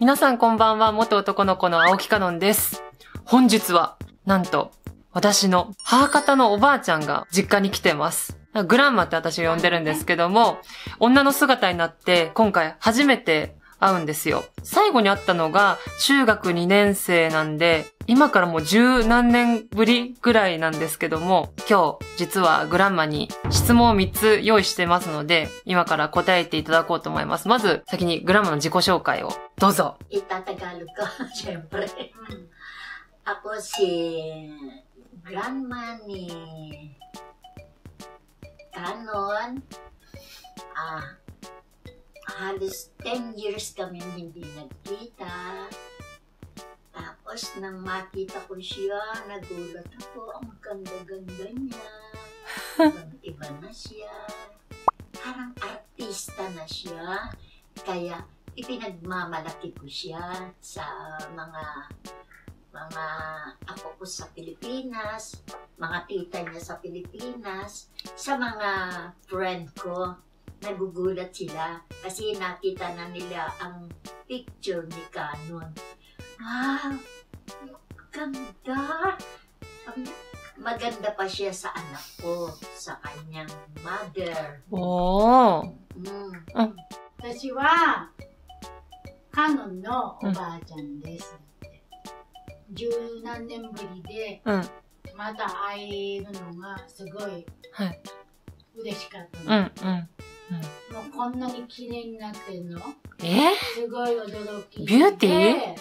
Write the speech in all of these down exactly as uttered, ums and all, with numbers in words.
皆さんこんばんは、元男の子の青木かのんです。本日は、なんと、私の母方のおばあちゃんが実家に来てます。グランマって私が呼んでるんですけども、女の姿になって今回初めて会うんですよ。最後に会ったのが中学にねん生なんで、今からもう十何年ぶりぐらいなんですけども、今日実はグランマに質問をみっつ用意してますので、今から答えていただこうと思います。まず先にグランマの自己紹介をどうぞ。 Itatagalog ko, syempre. Ako si Grandma ni Canon. Ah, halos ten years kami hindi nagkita. Tapos nang makita ko siya, nagulat ako. Ang ganda-ganda niya. Ibang-iba na siya. Parang artista na siya. Kaya ipinagmamalaki ko siya sa mga mga apo ko sa Pilipinas, mga tita niya sa Pilipinas, sa mga friend ko. Nagugulat sila kasi nakita na nila ang picture ni Canon. Wow! Ganda! Maganda pa siya sa anak ko, sa kanyang mother. Oh! Mm. Mm. 私はカノンのおばあちゃんです。十何年ぶりで、 うん。 また会えるのがすごいはい。 嬉しかったうの。 ん、うん。 もうこんなに綺麗になってるのえすごい驚きで。 ビューティー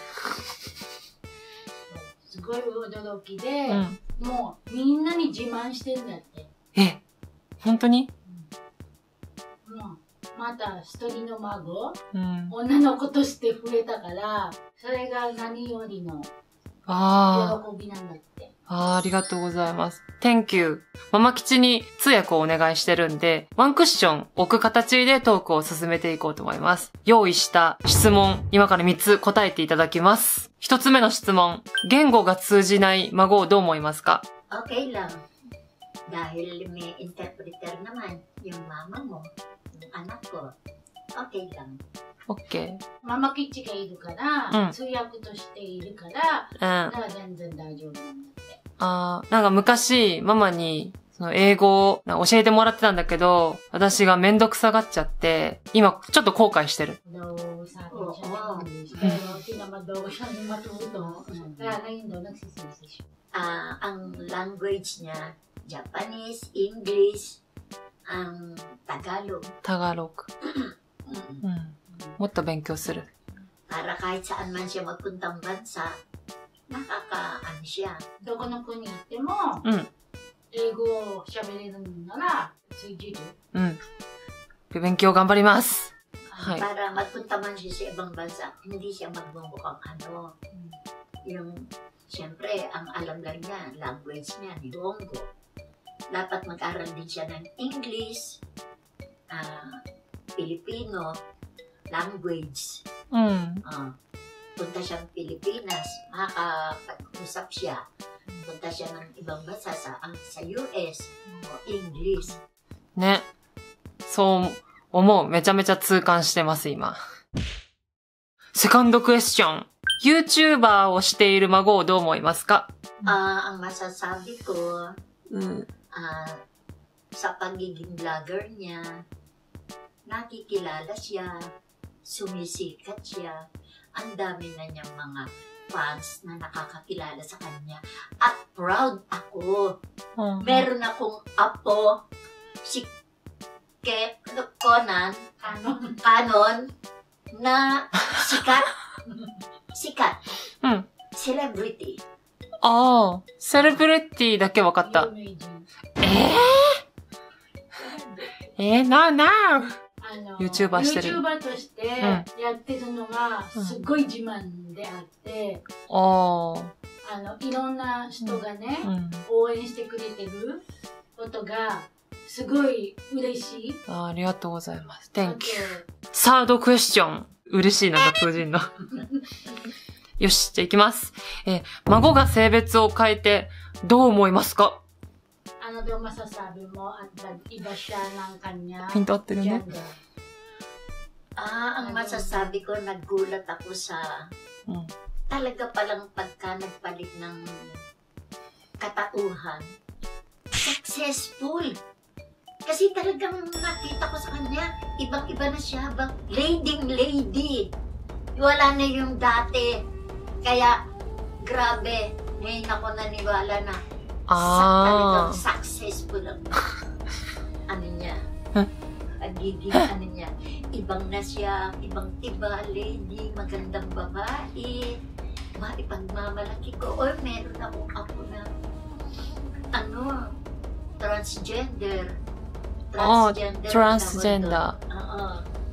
すごい驚きで、 うん。 もうみんなに自慢してんだって。 え、本当に？ もうまた一人の孫、 うん。 女の子として増えたから、それが何よりのあ喜びなんだって。 あ、あーありがとうございます。Thank you。ママ吉に通訳をお願いしてるんで、ワンクッション置く形でトークを進めていこうと思います。用意した質問、今からみっつ答えていただきます。ひとつめの質問。言語が通じない孫をどう思いますか？ Okay lang. Dahil may interpreter naman, yung mama mo, yung anak ko. Okay lang. OK。 ママキッチがいるから、 うん通訳としているから、 うん。 だから全然大丈夫なんだって。 あーなんか昔、ママに、その英語をなんか教えてもらってたんだけど、私がめんどくさがっちゃって、今ちょっと後悔してる。 Daw sabi siya ng English, pero tinamad daw siya ng matuto. Kaya ngayon daw nagsisisi siya. Ah, ang language niya, Japanese, English, ang Tagalog. タガログ。 Mm. うん。もっと勉強する。 Para kahit saan man siya magpuntang bansa, nakaka-ano siya. どこの国行っても、 うん。 英語を喋れるなら通じる。 うん。勉強頑張ります。はい。 Para magpunta man siya sa ibang bansa, hindi siya magmumukhang ano. Yung, siyempre, ang alam lang niya, language niya, Nihongo. Dapat mag-aral din siya ng English, ah, Filipino, language. うん。 Ah, punta siyang Pilipinas, makakapag-usap siya. Punta siya ng ibang bansa sa, ang, sa U S o English. ね。そう思う。めちゃめちゃ痛感してます、今。セカンドクエスチョン。YouTuber をしている孫をどう思いますか？ Ah, ang masasabi ko, うん。 ah, sa pagiging vlogger niya, nakikilala siya, sumisikat siya, ang dami na niyang mga fans na nakakakilala sa kanya. At proud ako. Meron akong apo, si Ke, ano, Conan, Canon. Canon, na sikat. Sikat. うん。 Celebrity. ああ、セレブリティだけ分かった有。名人。 えー、えー、な、なあの YouTuber してる YouTuber としてやってるのがすごい自慢であって、 あー。 あのいろんな人がね、 うん。 応援してくれてることがすごい嬉しい。 あーありがとうございます。 あと Thank you. サードクエスチョン。嬉しいなんか通じんの。よし、じゃあ行きます。えー孫が性別を変えてどう思いますか？ ano daw masasabi mo at nag-iba siya ng kanya Pinto at tino, no? gender? Ah, ang masasabi ko, nagulat ako sa Mm. talaga palang pagka nagpalit ng katauhan, successful. Kasi talagang nakita ko sa kanya, ibang-iba na siya, bang leading lady. Wala na yung dati. Kaya, grabe, ngayon ako naniwala na sa, Ah. talagang successful ang ano niya. Pagiging ano niya. Ibang na siya, ibang tiba, lady, magandang babae. Maipagmamalaki ko. Or meron akong ako na ano, transgender. Oh, Transgender. transgender. Oo.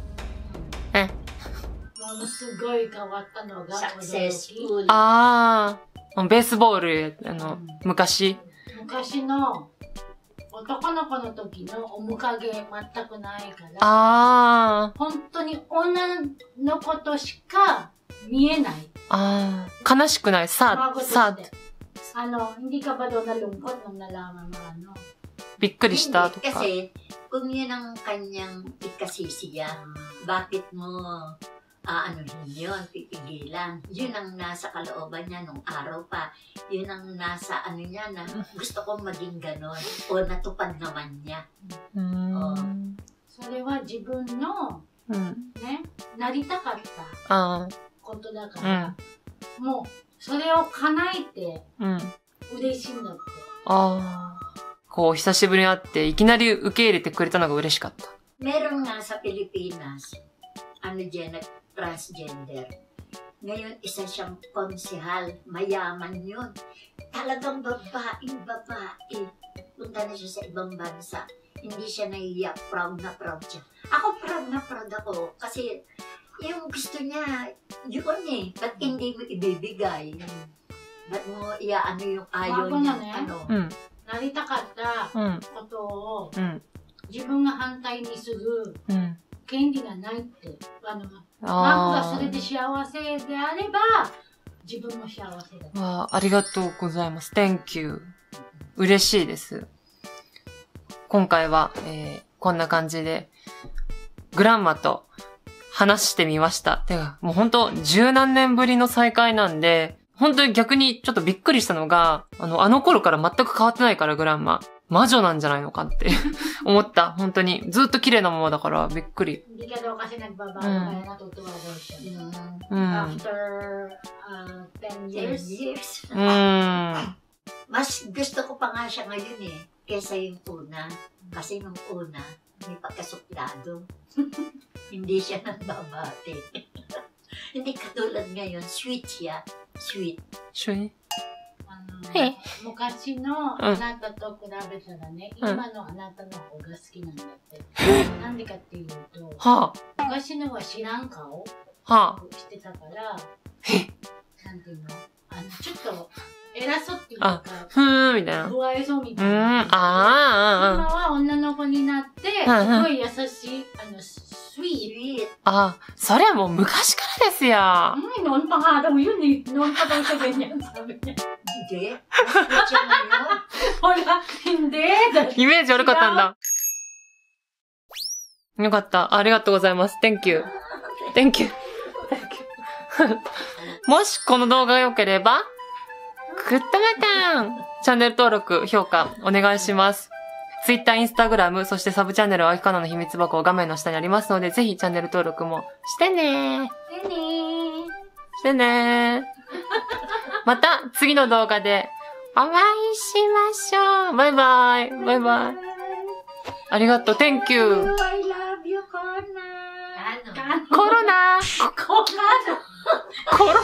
ものすごい変わったのが驚き。 Successful. Ah. ベースボール、あの、昔。 昔の男の子の時の面影全くないから、 ああ。 本当に女の子としか見えない。 ああ。悲しくない。さ Bago あ、 to さ step. Ano, hindi ka ba daw nalungkot nung nalaman mo ano? びっくりしたと Hindi, か。 kasi, kung yun ang kanyang ikasisiya, bakit mo aanuhin yun, pipigilan. Yun ang nasa kalooban niya nung araw pa. Yun ang nasa ano niya na gusto kong maging ganon. O natupad naman niya. うーん。 それは自分のうん。 ね、なりたかったあことだかあ。 ら、もうそれを叶えてうん。うん。 嬉しいんだって。 ああ。こう、久しぶりに会って、いきなり受け入れてくれたのが嬉しかった。 Meron nga sa Pilipinas, ano dyan, transgender. Ngayon, isa siyang konsehal. Mayaman yun. Talagang babaeng babae. Punta na siya sa ibang bansa. Hindi siya nahiya. Proud na proud siya. Ako proud na proud ako. Kasi yung gusto niya, yun eh. Ba't hindi mo ibibigay? Ba't mo iaano yung ayaw Bago niya? na eh. Ano? うん。 なりたかったうん。 ことをうん。 自分が反対にするうん。 権利がないって。あの、マあクがそれで幸せであれば、自分も幸せだ。 あ。わあ、ありがとうございます。Thank you. 嬉しいです。今回は、えー、こんな感じで、グランマと話してみました。てか、もう本当十何年ぶりの再会なんで、本当に逆にちょっとびっくりしたのが、あの、あの頃から全く変わってないから、グランマ。魔女なんじゃないのかって思った。本当に。ずっと綺麗なままだからびっくり。 Hindi ka daw kasi nagbabago kaya natutuwa daw siya. うん。 After uh, ten Years, years. years. うん。 Mas gusto ko pa nga siya ngayon eh, kesa yung una. Kasi nung una, may pagkasuplado. Hindi siya nagbabate. Hindi katulad ngayon, sweet siya. Sweet. 一緒にあのえ昔のあなたと比べたらね、 うん今のあなたの方が好きなんだって。なんでかっていうと、 は昔のは知らん顔あ。はあ。 してたから、 えなんていうのあの、ちょっと偉そうっていうあか、 ふーん、みたいな。う不愛想みーたいな。 ん。あ今あ、 は女の子になって、 うんうんすごい優しい、あの、スイー Sweet. ああ。それはもう昔からですよ。 Ay, noon pa nga daw yun eh. Noon pa daw siya ganyan, sabi niya. Hindi. Mas sweet siya ngayon. Wala, hindi. イメージ悪かったんだ。よかった。ありがとうございます。Thank you. Thank you. Thank you. もしこの動画が良ければ、グッドボタン、チャンネル登録、評価、お願いします。Twitter、Instagram、そしてサブチャンネル、あきかなの秘密箱、画面の下にありますので、ぜひチャンネル登録もしてねー。 でねー。 してねー。また次の動画でお会いしましょう。バイバイ。バイバイ。ありがとう。Thank you. I love you, Kona. Ano? コロナ。 こんなの。 コロナ。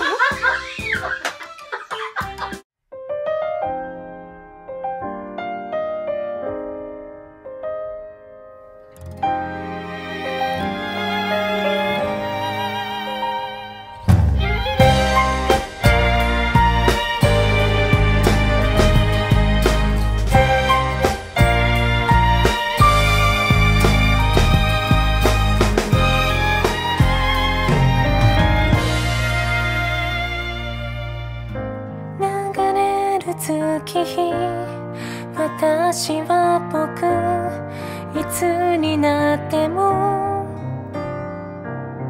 月日、私は僕、いつになっても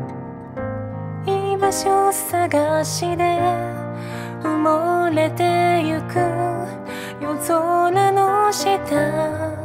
しで埋もれてゆく夜空の下